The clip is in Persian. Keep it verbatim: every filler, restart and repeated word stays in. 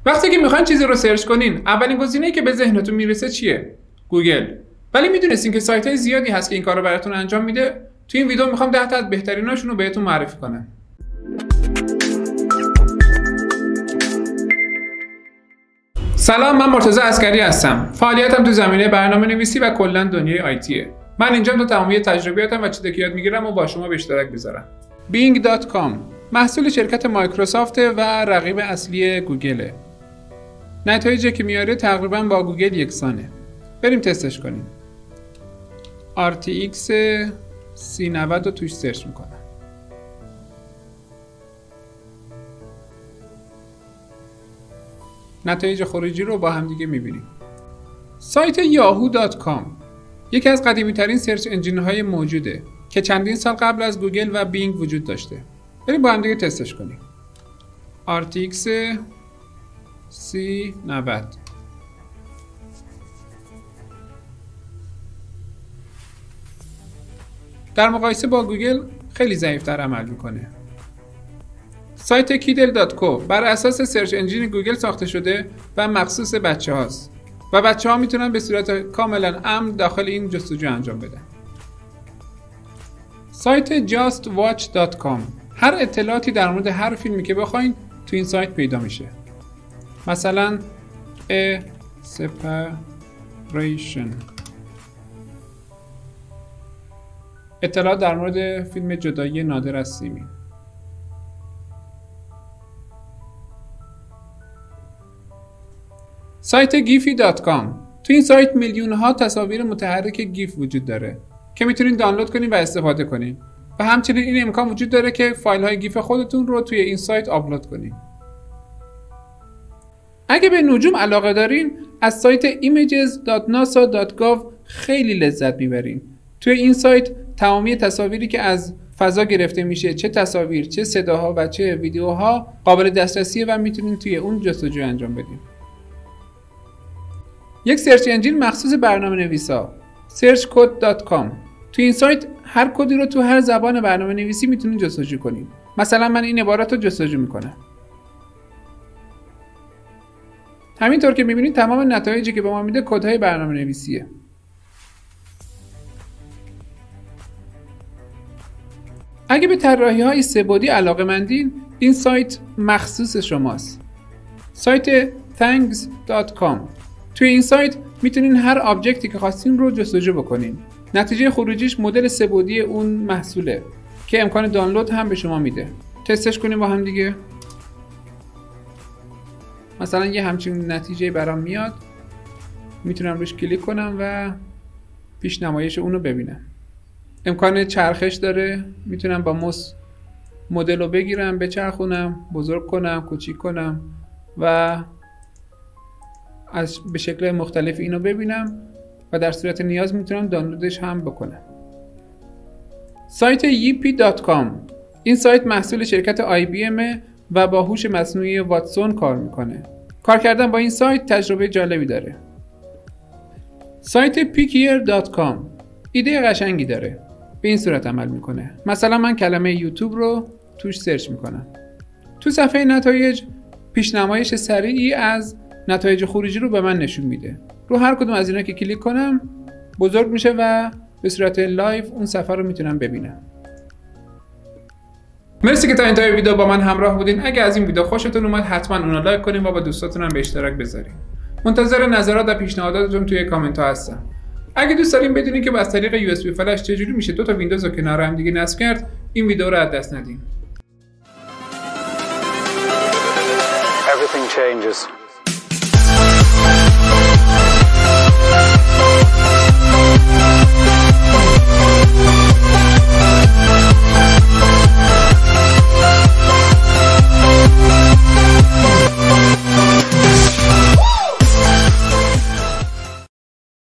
وقتی که میخواین چیزی رو سرچ کنین، اولین گزینه‌ای که به ذهنتون میرسه چیه؟ گوگل. ولی میدونستین که سایت‌های زیادی هست که این کارو براتون انجام میده؟ تو این ویدیو میخوام ده تا از بهتریناشون رو بهتون معرفی کنم. سلام، من مرتضی عسکری هستم. فعالیتم تو زمینه برنامه‌نویسی و کلاً دنیای آیتیه. من اینجا تا تمامی تجربیاتم و چیزی که یاد میگیرم و با شما به اشتراک بذارم. بینگ دات کام محصول شرکت مایکروسافت و رقیب اصلی گوگله. نتایجی که میاره تقریبا با گوگل یکسانه. بریم تستش کنیم. آر تی ایکس سی نود رو توش سرچ میکنم. نتایج خروجی رو با هم دیگه میبینیم. سایت یاهو دات کام یکی از قدیمی ترین سرچ انجین های موجوده که چندین سال قبل از گوگل و بینگ وجود داشته. بریم با هم دیگه تستش کنیم. آر تی ایکس سی نود. در مقایسه با گوگل خیلی ضعیف‌تر عمل میکنه. سایت کیدل دات کو بر اساس سرچ انجین گوگل ساخته شده و مخصوص بچه هاست و بچه ها میتونن به صورت کاملا امن داخل این جستجو انجام بدن. سایت جاست واچ دات کام هر اطلاعاتی در مورد هر فیلمی که بخواین تو این سایت پیدا میشه. مثلا A Separation، اطلاعات در مورد فیلم جدایی نادر از سیمین. سایت گیفی دات کام تو این سایت میلیون ها تصاویر متحرک گیف وجود داره که میتونین دانلود کنین و استفاده کنین و همچنین این امکان وجود داره که فایل های گیف خودتون رو توی این سایت آپلود کنین. اگه به نجوم علاقه دارین، از سایت ایمیجز دات ناسا دات گاو خیلی لذت میبرین. توی این سایت تمامی تصاویری که از فضا گرفته میشه، چه تصاویر، چه صداها و چه ویدیوها، قابل دسترسیه و میتونین توی اون جستجو انجام بدین. یک سرچ انجین مخصوص برنامه‌نویسا، سرچ کد دات کام. تو این سایت هر کدی رو تو هر زبان برنامه‌نویسی میتونین جستجو کنین. مثلا من این عبارت رو جستجو میکنم. همینطور که میبینید تمام نتایجی که به ما میده کدهای برنامه‌نویسیه. اگه به طراحی‌های سه‌بعدی علاقه‌مندین، این سایت مخصوص شماست. سایت تانگز دات کام. توی این سایت میتونین هر آبجکتی که خواستین رو جستجو بکنین. نتیجه خروجیش مدل سه‌بعدی اون محصوله که امکان دانلود هم به شما میده. تستش کنیم با هم دیگه. مثلا یه همچین نتیجه برام میاد، میتونم روش کلیک کنم و پیش نمایش اون رو ببینم. امکان چرخش داره، میتونم با موس مدل رو بگیرم، بچرخونم، بزرگ کنم، کوچیک کنم و از به شکل مختلف اینو ببینم و در صورت نیاز میتونم دانلودش هم بکنم. سایت ییپی دات کام این سایت محصول شرکت آی بی ام و با هوش مصنوعی واتسون کار میکنه. کار کردن با این سایت تجربه جالبی داره. سایت پیکیر دات کام ایده قشنگی داره. به این صورت عمل میکنه. مثلا من کلمه یوتیوب رو توش سرچ میکنم. تو صفحه نتایج پیشنمایش سریعی از نتایج خروجی رو به من نشون میده. رو هر کدوم از اینا که کلیک کنم بزرگ میشه و به صورت لایو اون صفحه رو میتونم ببینم. مرسی که تا انتهای ویدیو با من همراه بودین. اگه از این ویدیو خوشتون اومد حتما اون رو لایک کنین و با دوستاتون هم به اشتراک بذارین. منتظر نظرات و پیشنهاداتتون توی کامنت ها هستم. اگه دوست دارین بدونین که از طریق یو اس بی فلش چجوری میشه دو تا ویندوز رو کنار هم دیگه نصب کرد، این ویدیو رو از دست ندین. Everything changes.